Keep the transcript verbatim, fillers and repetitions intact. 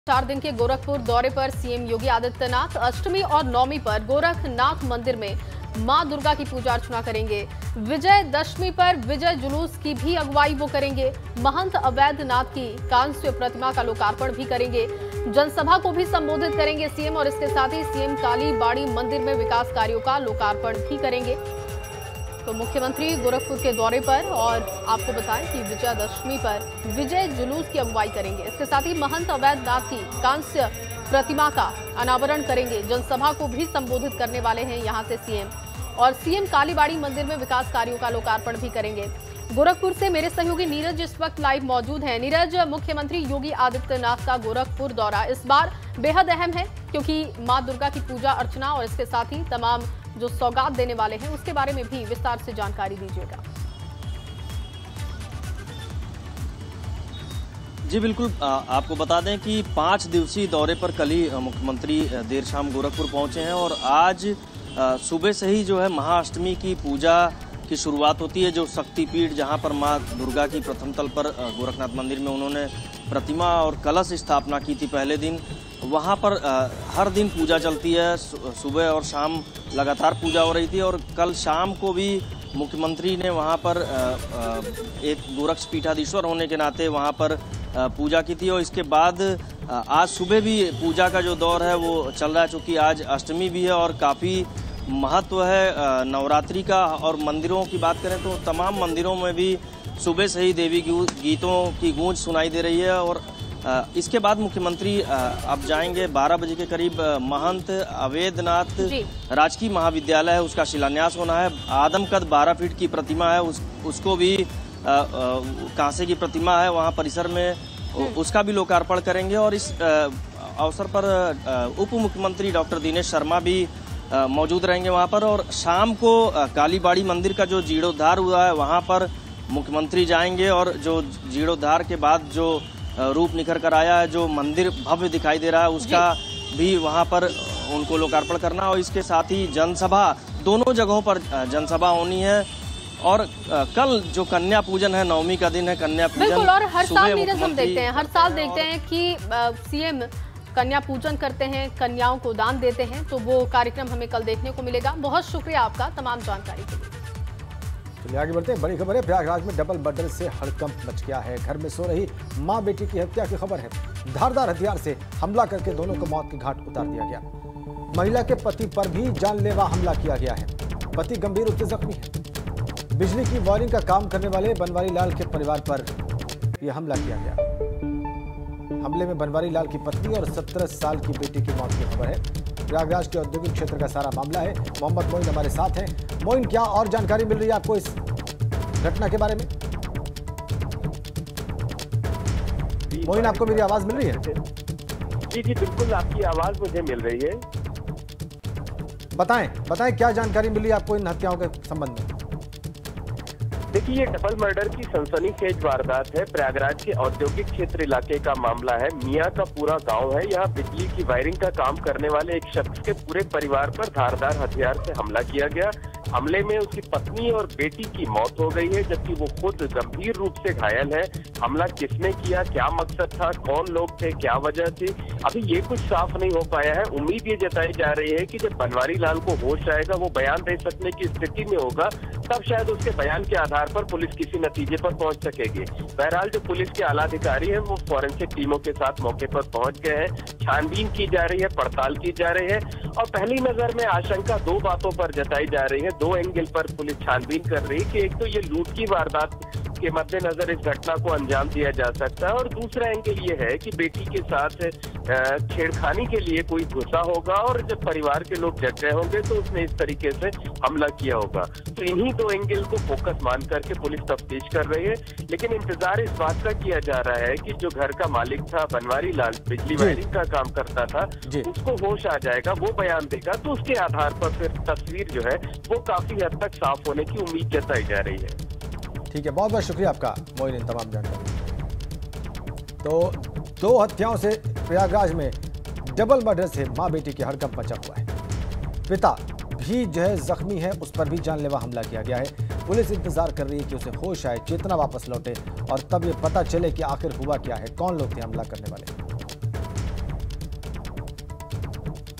चार दिन के गोरखपुर दौरे पर सीएम योगी आदित्यनाथ अष्टमी और नवमी पर गोरखनाथ मंदिर में मां दुर्गा की पूजा अर्चना करेंगे। विजयदशमी पर विजय जुलूस की भी अगुवाई वो करेंगे। महंत अवैधनाथ की कांस्य प्रतिमा का लोकार्पण भी करेंगे। जनसभा को भी संबोधित करेंगे सीएम और इसके साथ ही सीएम काली बाड़ी मंदिर में विकास कार्यों का लोकार्पण भी करेंगे। तो मुख्यमंत्री गोरखपुर के दौरे पर और आपको बताएं कि विजयदशमी पर विजय जुलूस की अगुवाई करेंगे। इसके साथ ही महंत अवैधनाथ की कांस्य प्रतिमा का अनावरण करेंगे। जनसभा को भी संबोधित करने वाले हैं यहां से सीएम और सीएम कालीबाड़ी मंदिर में विकास कार्यों का लोकार्पण भी करेंगे। गोरखपुर से मेरे सहयोगी नीरज इस वक्त लाइव मौजूद हैं। नीरज, मुख्यमंत्री योगी आदित्यनाथ का गोरखपुर दौरा इस बार बेहद अहम है क्योंकि मां दुर्गा की पूजा अर्चना और इसके साथ ही तमाम जो सौगात देने वाले हैं उसके बारे में भी विस्तार से जानकारी दीजिएगा। जी बिल्कुल, आपको बता दें कि पाँच दिवसीय दौरे पर कल ही मुख्यमंत्री देर शाम गोरखपुर पहुंचे हैं और आज सुबह से ही जो है महाअष्टमी की पूजा की शुरुआत होती है। जो शक्तिपीठ जहां पर मां दुर्गा की प्रथम तल पर गोरखनाथ मंदिर में उन्होंने प्रतिमा और कलश स्थापना की थी पहले दिन, वहां पर हर दिन पूजा चलती है। सुबह और शाम लगातार पूजा हो रही थी और कल शाम को भी मुख्यमंत्री ने वहां पर एक गोरक्ष पीठाधीश्वर होने के नाते वहां पर पूजा की थी और इसके बाद आज सुबह भी पूजा का जो दौर है वो चल रहा है। चूँकि आज अष्टमी भी है और काफ़ी महत्व है नवरात्रि का। और मंदिरों की बात करें तो तमाम मंदिरों में भी सुबह से ही देवी गीतों की गूंज सुनाई दे रही है। और इसके बाद मुख्यमंत्री अब जाएंगे बारह बजे के करीब महंत अवैधनाथ राजकीय महाविद्यालय है, उसका शिलान्यास होना है। आदमकद बारह फीट की प्रतिमा है, उस उसको भी कांसे की प्रतिमा है वहाँ परिसर में, उसका भी लोकार्पण करेंगे। और इस अवसर पर उप मुख्यमंत्री डॉक्टर दिनेश शर्मा भी मौजूद रहेंगे वहाँ पर। और शाम को कालीबाड़ी मंदिर का जो जीर्णोद्धार हुआ है वहाँ पर मुख्यमंत्री जाएंगे और जो जीर्णोद्धार के बाद जो रूप निखर कर आया है, जो मंदिर भव्य दिखाई दे रहा है, उसका भी वहाँ पर उनको लोकार्पण करना। और इसके साथ ही जनसभा, दोनों जगहों पर जनसभा होनी है। और कल जो कन्या पूजन है, नवमी का दिन है कन्या पूजन। बिल्कुल, और हर साल नीरज हम देखते हैं, हर साल देखते हैं कि सीएम कन्या पूजन करते हैं, कन्याओं को दान देते हैं, तो वो कार्यक्रम हमें कल देखने को मिलेगा। बहुत शुक्रिया आपका तमाम जानकारी के लिए। चलिए आगे बढ़ते हैं। बड़ी खबर है, प्रयागराज में डबल मर्डर से हड़कंप मच गया है। घर में सो रही मां बेटी की हत्या की खबर है। धारदार हथियार से हमला करके दोनों को मौत के घाट उतार दिया गया। महिला के पति पर भी जानलेवा हमला किया गया है। पति गंभीर रूप से जख्मी है। बिजली की वायरिंग का काम करने वाले बनवारी लाल के परिवार पर यह हमला किया गया। हमले में बनवारी लाल की पत्नी और सत्रह साल की बेटी की मौत की खबर है। प्रयागराज के औद्योगिक क्षेत्र का सारा मामला है। मोहम्मद मोइन हमारे साथ हैं। मोइन, क्या और जानकारी मिल रही है आपको इस घटना के बारे में? मोइन, आपको मेरी आवाज मिल रही है? जी जी बिल्कुल, आपकी आवाज मुझे मिल रही है। बताएं बताएं क्या जानकारी मिली आपको इन हत्याओं के संबंध में? देखिए, ये डबल मर्डर की सनसनीखेज वारदात है। प्रयागराज के औद्योगिक क्षेत्र इलाके का मामला है। मियां का पूरा गांव है। यहाँ बिजली की वायरिंग का काम करने वाले एक शख्स के पूरे परिवार पर धारदार हथियार से हमला किया गया। हमले में उसकी पत्नी और बेटी की मौत हो गई है, जबकि वो खुद गंभीर रूप से घायल है। हमला किसने किया, क्या मकसद था, कौन लोग थे, क्या वजह थी, अभी ये कुछ साफ नहीं हो पाया है। उम्मीद ये जताई जा रही है कि जब बनवारी लाल को होश आएगा, वो बयान दे सकने की स्थिति में होगा, तब शायद उसके बयान के आधार पर पुलिस किसी नतीजे पर पहुंच सकेगी। बहरहाल जो पुलिस के आला अधिकारी हैं वो फॉरेंसिक टीमों के साथ मौके पर पहुंच गए हैं। छानबीन की जा रही है, पड़ताल की जा रही है और पहली नजर में आशंका दो बातों पर जताई जा रही है। दो एंगल पर पुलिस छानबीन कर रही है कि एक तो ये लूट की वारदात के मद्देनजर इस घटना को अंजाम दिया जा सकता है और दूसरा एंगल ये है कि बेटी के साथ छेड़खानी के लिए कोई घुसा होगा और जब परिवार के लोग जग गए होंगे तो उसने इस तरीके से हमला किया होगा। तो इन्हीं दो एंगल को फोकस मान करके पुलिस तफ्तीश कर रही है। लेकिन इंतजार इस बात का किया जा रहा है कि जो घर का मालिक था बनवारी लाल, बिजली वायरिंग का काम करता था, उसको होश आ जाएगा, वो बयान देगा, तो उसके आधार पर फिर तस्वीर जो है वो काफी हद तक साफ होने की उम्मीद जताई जा रही है। ठीक है, बहुत बहुत शुक्रिया आपका मोइन इन तमाम जानकारी। तो दो हत्याओं से प्रयागराज में डबल मर्डर से मां बेटी की हड़कंप मचा हुआ है। पिता भी जो है जख्मी है, उस पर भी जानलेवा हमला किया गया है। पुलिस इंतजार कर रही है कि उसे होश आए, चेतना वापस लौटे और तब ये पता चले कि आखिर हुआ क्या है, कौन लोग थे हमला करने वाले।